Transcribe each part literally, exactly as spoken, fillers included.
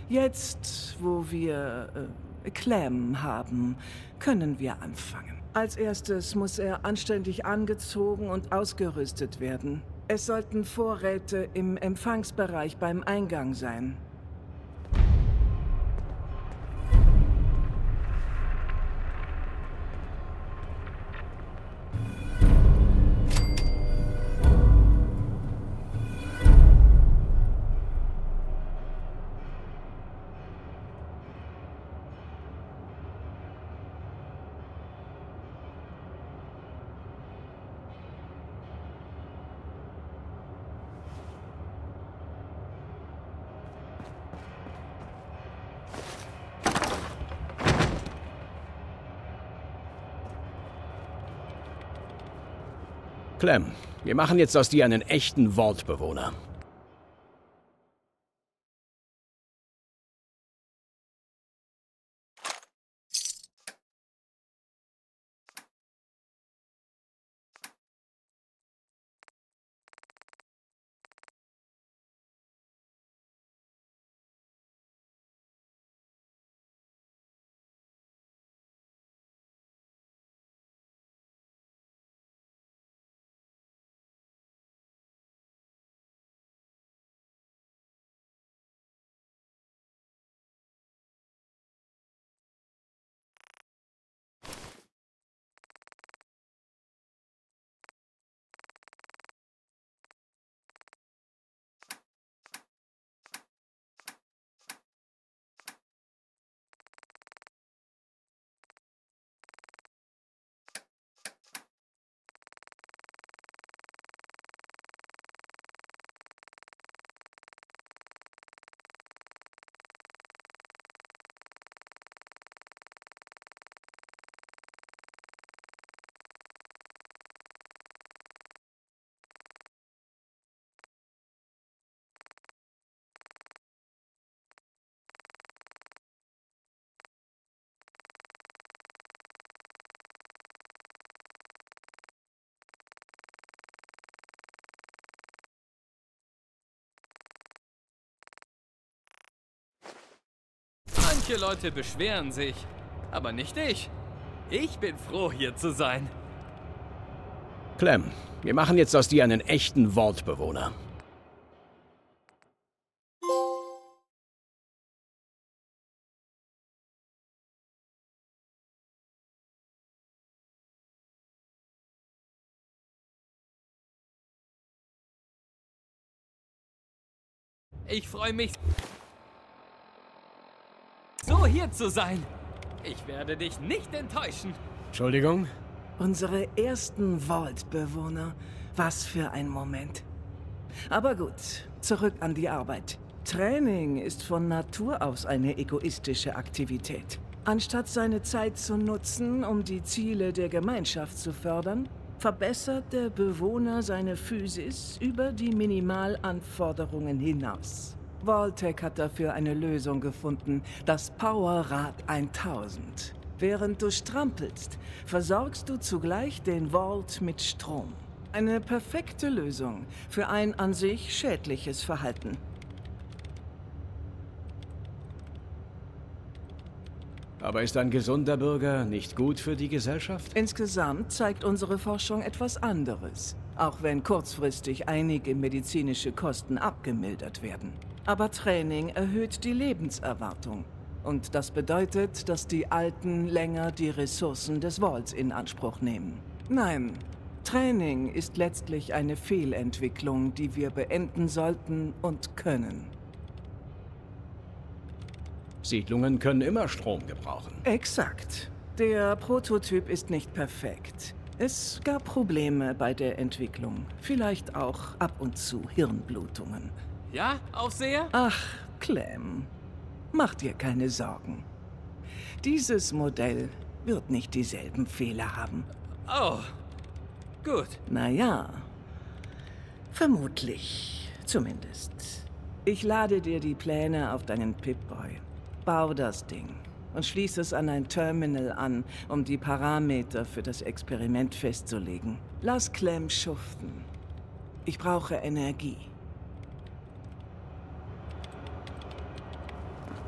Jetzt, wo wir äh, Clem haben, können wir anfangen. Als erstes muss er anständig angezogen und ausgerüstet werden. Es sollten Vorräte im Empfangsbereich beim Eingang sein. Clem, wir machen jetzt aus dir einen echten Vault-Bewohner. Manche Leute beschweren sich, aber nicht ich. Ich bin froh, hier zu sein. Clem, wir machen jetzt aus dir einen echten Vault-Bewohner. Ich freue mich, so hier zu sein. Ich werde dich nicht enttäuschen. Entschuldigung? Unsere ersten Vault-Bewohner. Was für ein Moment. Aber gut, zurück an die Arbeit. Training ist von Natur aus eine egoistische Aktivität. Anstatt seine Zeit zu nutzen, um die Ziele der Gemeinschaft zu fördern, verbessert der Bewohner seine Physis über die Minimalanforderungen hinaus. Vault-Tec hat dafür eine Lösung gefunden, das Powerrad tausend. Während du strampelst, versorgst du zugleich den Vault mit Strom. Eine perfekte Lösung für ein an sich schädliches Verhalten. Aber ist ein gesunder Bürger nicht gut für die Gesellschaft? Insgesamt zeigt unsere Forschung etwas anderes, auch wenn kurzfristig einige medizinische Kosten abgemildert werden. Aber Training erhöht die Lebenserwartung. Und das bedeutet, dass die Alten länger die Ressourcen des Vaults in Anspruch nehmen. Nein, Training ist letztlich eine Fehlentwicklung, die wir beenden sollten und können. Siedlungen können immer Strom gebrauchen. Exakt. Der Prototyp ist nicht perfekt. Es gab Probleme bei der Entwicklung. Vielleicht auch ab und zu Hirnblutungen. Ja, Aufseher? Ach, Clem. Mach dir keine Sorgen. Dieses Modell wird nicht dieselben Fehler haben. Oh, gut. Naja, vermutlich. Zumindest. Ich lade dir die Pläne auf deinen Pip-Boy. Bau das Ding und schließ es an ein Terminal an, um die Parameter für das Experiment festzulegen. Lass Clem schuften. Ich brauche Energie.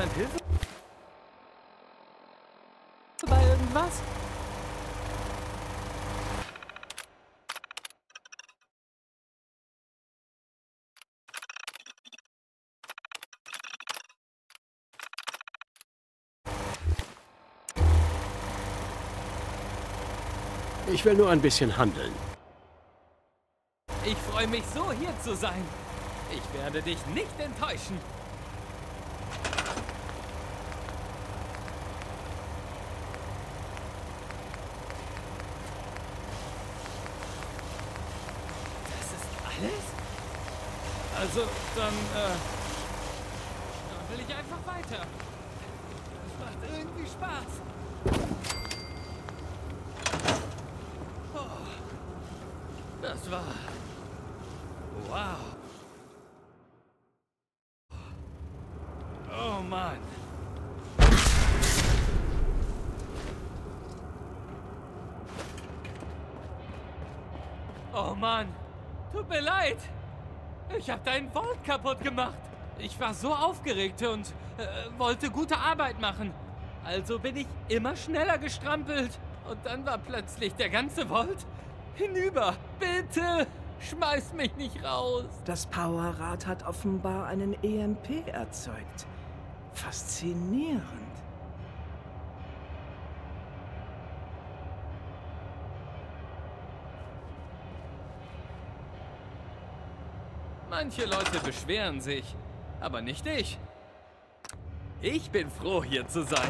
jemand Hilfe bei irgendwas? Ich will nur ein bisschen handeln. Ich freue mich so, hier zu sein. Ich werde dich nicht enttäuschen. Das ist alles? Also, dann, äh... dann will ich einfach weiter. Das macht irgendwie Spaß. Das war... Wow. Oh Mann. Oh Mann. Tut mir leid. Ich habe deinen Vault kaputt gemacht. Ich war so aufgeregt und äh, wollte gute Arbeit machen. Also bin ich immer schneller gestrampelt. Und dann war plötzlich der ganze Vault hinüber. Bitte, schmeiß mich nicht raus. Das Powerrad hat offenbar einen E M P erzeugt. Faszinierend. Manche Leute beschweren sich, aber nicht ich. Ich bin froh, hier zu sein.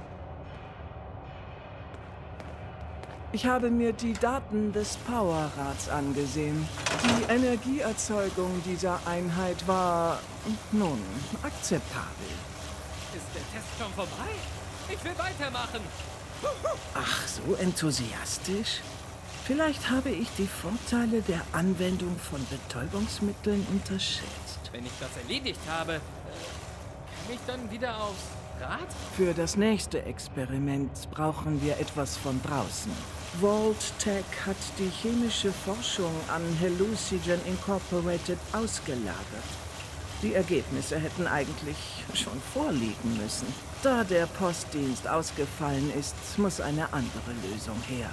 Ich habe mir die Daten des Powerrads angesehen. Die Energieerzeugung dieser Einheit war, nun, akzeptabel. Ist der Test schon vorbei? Ich will weitermachen. Ach, so enthusiastisch? Vielleicht habe ich die Vorteile der Anwendung von Betäubungsmitteln unterschätzt. Wenn ich das erledigt habe, äh, kann ich dann wieder aufs Rad? Für das nächste Experiment brauchen wir etwas von draußen. Vault-Tec hat die chemische Forschung an Hallucigen Incorporated ausgelagert. Die Ergebnisse hätten eigentlich schon vorliegen müssen. Da der Postdienst ausgefallen ist, muss eine andere Lösung her.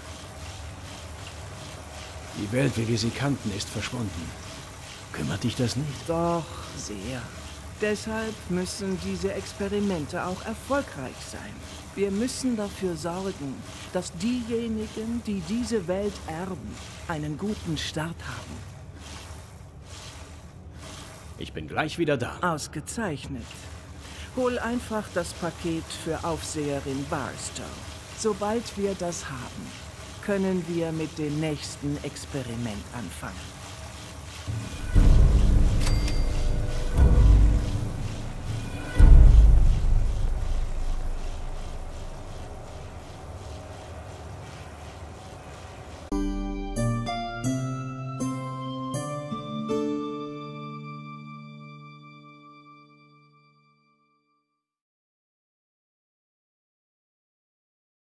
Die Welt, wie wir sie kannten, ist verschwunden. Kümmert dich das nicht? Doch, sehr. Deshalb müssen diese Experimente auch erfolgreich sein. Wir müssen dafür sorgen, dass diejenigen, die diese Welt erben, einen guten Start haben. Ich bin gleich wieder da. Ausgezeichnet. Hol einfach das Paket für Aufseherin Barstow. Sobald wir das haben, können wir mit dem nächsten Experiment anfangen.